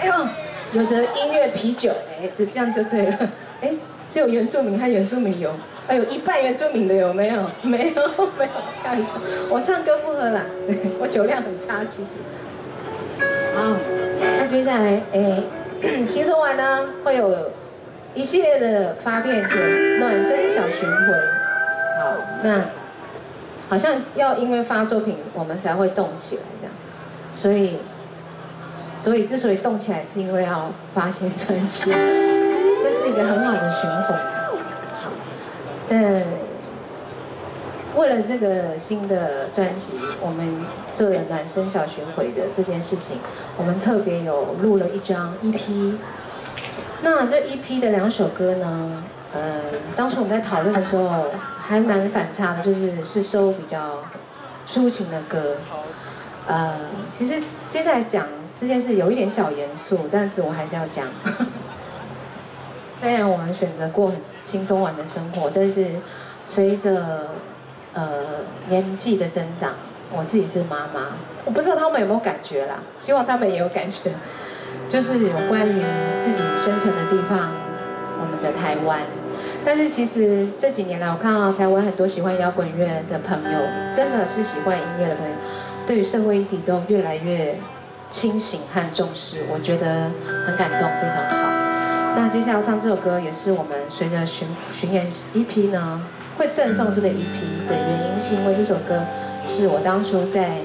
呦，有着音乐啤酒，哎，就这样就对了。哎，只有原住民和原住民有，哎有一半原住民的有没有？没有，没有，开玩笑。我唱歌不喝啦，我酒量很差，其实。好，那接下来，哎，轻松完呢，会有一系列的发片前暖身小巡回。好，那好像要因为发作品，我们才会动起来这样，所以之所以动起来，是因为要发现专辑，这是一个很好的循环。好，但为了这个新的专辑，我们做了暖身小巡回的这件事情，我们特别有录了一张 EP。那这 EP 的2首歌呢，当初我们在讨论的时候还蛮反差的，是收比较抒情的歌。其实接下来讲这件事有一点小严肃，但是我还是要讲。虽然我们选择过很轻松玩的生活，但是随着年纪的增长，我自己是妈妈，我不知道他们有没有感觉啦，希望他们也有感觉，就是有关于自己生存的地方，我们的台湾。但是其实这几年来，我看到台湾很多喜欢摇滚乐的朋友，真的是喜欢音乐的朋友，对于社会议题都越来越清醒和重视，我觉得很感动，非常好。那接下来要唱这首歌，也是我们随着巡演 EP 呢，会赠送这个 EP 的原因，是因为这首歌是我当初在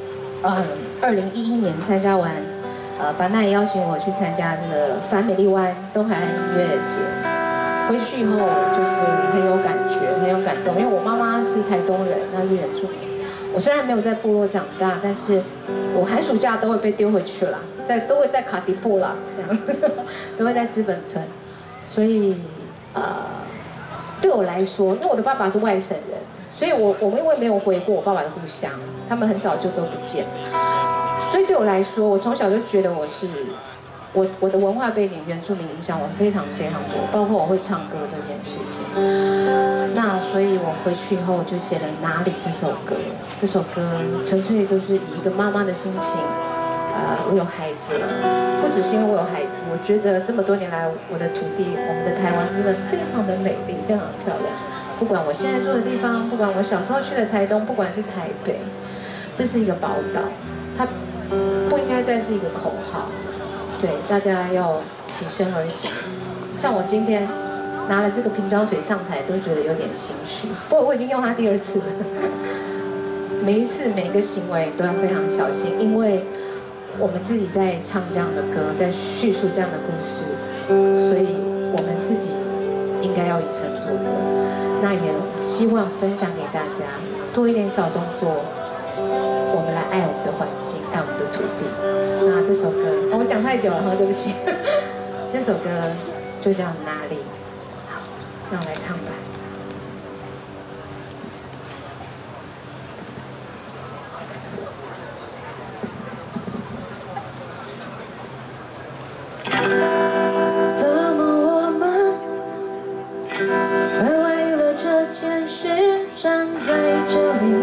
2011年参加完班奈邀请我去参加这个反美丽湾东海岸音乐节，回去以后就是很有感觉，很有感动，因为我妈妈是台东人，她是原住民。我虽然没有在部落长大，但是我寒暑假都会被丢回去了，都会在卡迪布啦，这样都会在资本村，所以对我来说，因为我的爸爸是外省人，所以我因为没有回过我爸爸的故乡，他们很早就都不见了，所以对我来说，我从小就觉得我的文化背景原住民影响我非常非常多，包括我会唱歌这件事情。那所以我回去以后就写了《哪里》这首歌。这首歌纯粹就是以一个妈妈的心情，我有孩子了，不只是因为我有孩子，我觉得这么多年来我的土地，我们的台湾真的非常的美丽，非常的漂亮。不管我现在住的地方，不管我小时候去的台东，不管是台北，这是一个宝岛，它不应该再是一个口号。对，大家要起身而行。像我今天拿了这个瓶装水上台，都觉得有点心虚。不过我已经用它第2次了。每一次每一个行为都要非常小心，因为我们自己在唱这样的歌，在叙述这样的故事，所以我们自己应该要以身作则。那也希望分享给大家多一点小动作，我们来爱我们的环境，爱我们的土地。那这首歌，我讲太久了哈，对不起。这首歌就叫《哪里》。好，那我来唱吧。怎么我们会为了这件事站在这里？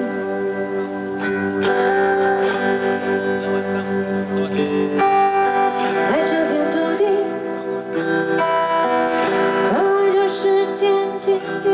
爱这片土地，本来就是天经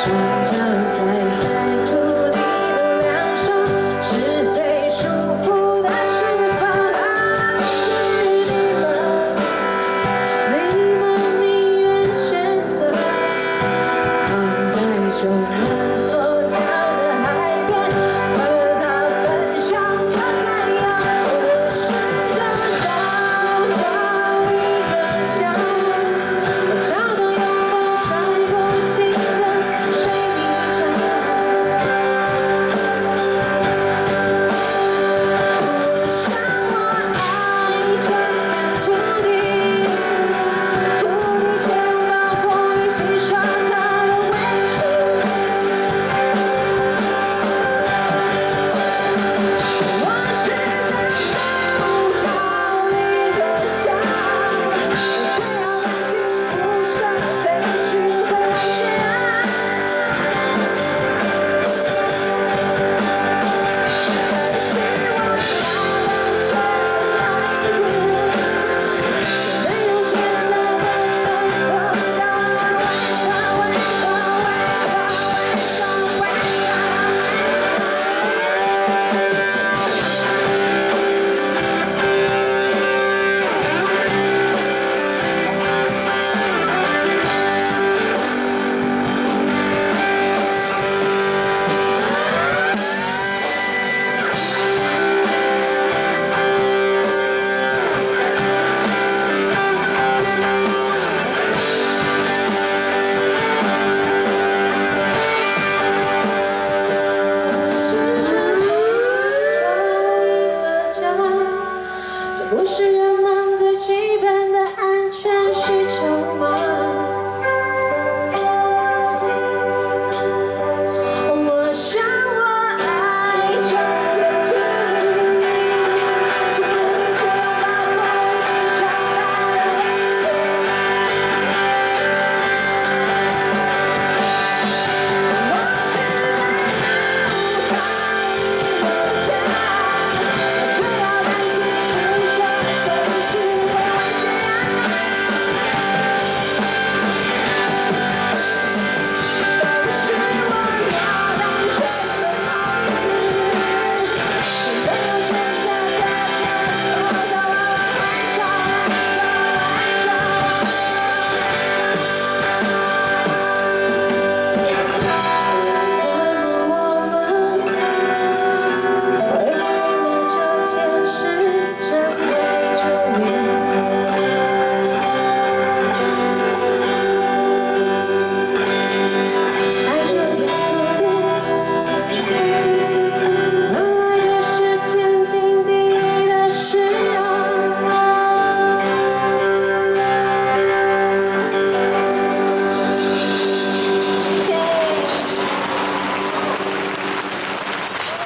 常常在思